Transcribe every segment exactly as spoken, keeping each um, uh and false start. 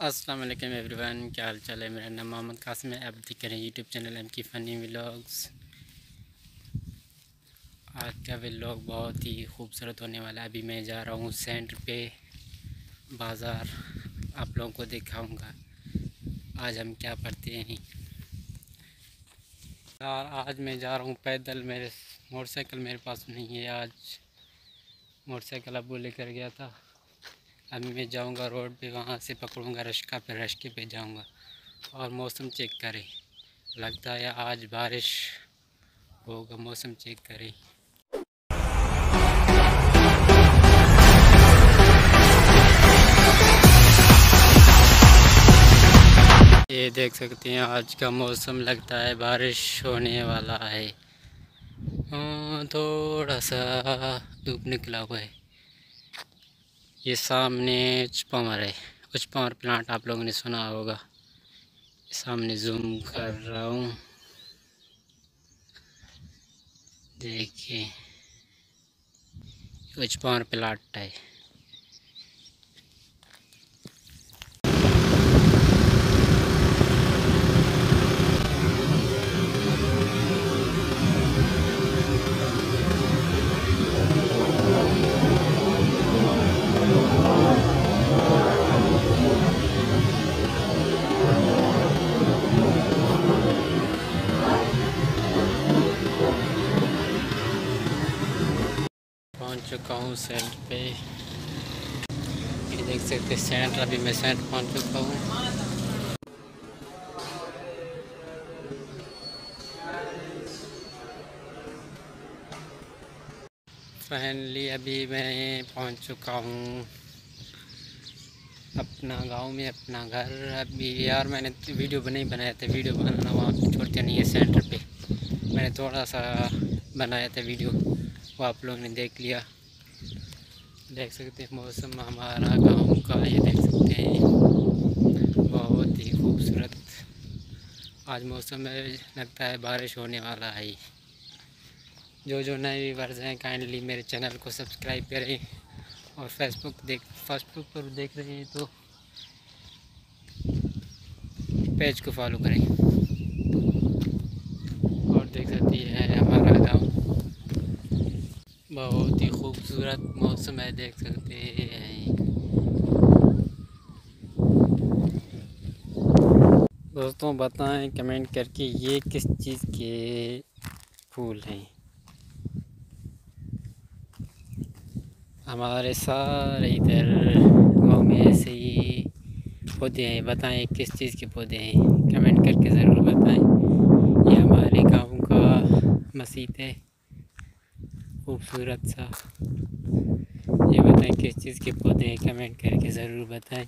अस्सलाम वालेकुम एवरीवन, क्या हाल चाल है। मेरा नाम मोहम्मद कासिम है। आप देख रहे हैं यूट्यूब चैनल एम की फ़नी व्लॉग्स। आज का व्लॉग बहुत ही खूबसूरत होने वाला है। अभी मैं जा रहा हूँ सेंटर पे बाज़ार, आप लोगों को दिखाऊंगा आज हम क्या करते हैं। यार आज मैं जा रहा हूँ पैदल, मेरे मोटरसाइकिल मेरे पास नहीं है। आज मोटरसाइकिल अब्बू लेकर गया था। अभी मैं जाऊंगा रोड पे, वहाँ से पकड़ूंगा रिक्शा पे, रिक्शे पे जाऊंगा। और मौसम चेक करें, लगता है आज बारिश होगा। मौसम चेक करें। ये देख सकते हैं आज का मौसम, लगता है बारिश होने वाला है। हाँ, थोड़ा सा धूप निकला हुआ है। ये सामने उचपमर है, उचपमर प्लांट आप लोगों ने सुना होगा। सामने जूम कर रहा हूँ, देखिए उचपमर प्लांट है। पहुंच चुका हूँ सेंटर पे। ये देख सकते हैं सेंटर, अभी मैं सेंटर पहुंच चुका हूँ। फाइनली अभी मैं पहुंच चुका हूँ अपना गांव में, अपना घर। अभी यार मैंने वीडियो नहीं बनाया था, वीडियो बनाना वहाँ छोड़ते नहीं है सेंटर पे। मैंने थोड़ा सा बनाया था वीडियो, वो आप लोगों ने देख लिया। देख सकते हैं मौसम हमारा गांव का, ये देख सकते हैं बहुत ही खूबसूरत आज मौसम है। लगता है बारिश होने वाला है। जो जो नए व्यूअर्स हैं काइंडली मेरे चैनल को सब्सक्राइब करें, और फेसबुक देख फेसबुक पर देख रहे हैं तो पेज को फॉलो करें। और देख सकती है हमारा गांव बहुत ही खूबसूरत मौसम है, देख सकते हैं। दोस्तों बताएं कमेंट करके ये किस चीज़ के फूल हैं। हमारे सारे इधर गांव में ऐसे ही पौधे हैं। बताएं किस चीज़ के पौधे हैं, कमेंट करके ज़रूर बताएं। ये हमारे गांव का मस्जिद है, खूबसूरत सा। ये बताएं किस चीज़ के पौधे हैं, कमेंट करके ज़रूर बताएं।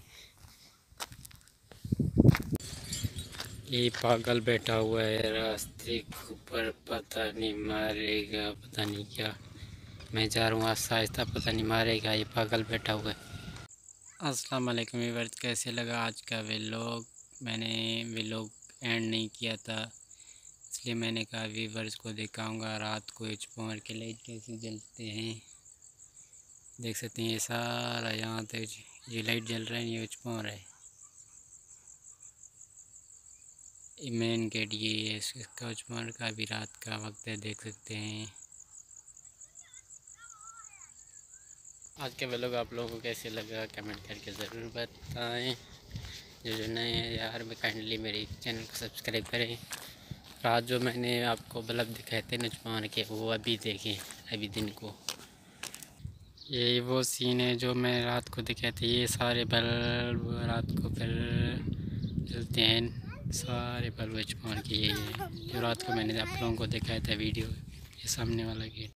ये पागल बैठा हुआ है रास्ते के ऊपर, पता नहीं मारेगा, पता नहीं क्या। मैं जा रहा हूँ आहिस्ता आहिस्ता, पता नहीं मारेगा। ये पागल बैठा हुआ है। अस्सलाम वालेकुम व्यूअर्स, कैसे लगा आज का व्लॉग। मैंने व्लॉग एंड नहीं किया था, इसलिए मैंने कहा व्यूअर्स को दिखाऊंगा रात को उचपमर के लाइट कैसे जलते हैं। देख सकते हैं ये सारा यहाँ तक ये लाइट जल रहा है, ये उचपमर है। ये मेन गेट ये है इसका, उचपमर का। भी रात का वक्त है, देख सकते हैं। आज का व्लॉग आप लोगों को कैसे लगा कमेंट करके ज़रूर बताएं। जो जो नए हैं यार मैं काइंडली मेरे चैनल को सब्सक्राइब करें। रात जो मैंने आपको बल्ब दिखाए थे उचपमर के, वो अभी देखें, अभी दिन को। ये वो सीन है जो मैं रात को दिखाए थे। ये सारे बल्ब रात को फिर जलते हैं, सारे बल्ब उचपमर के। ये जो रात को मैंने आप लोगों को दिखाया था वीडियो, ये सामने वाला गेट।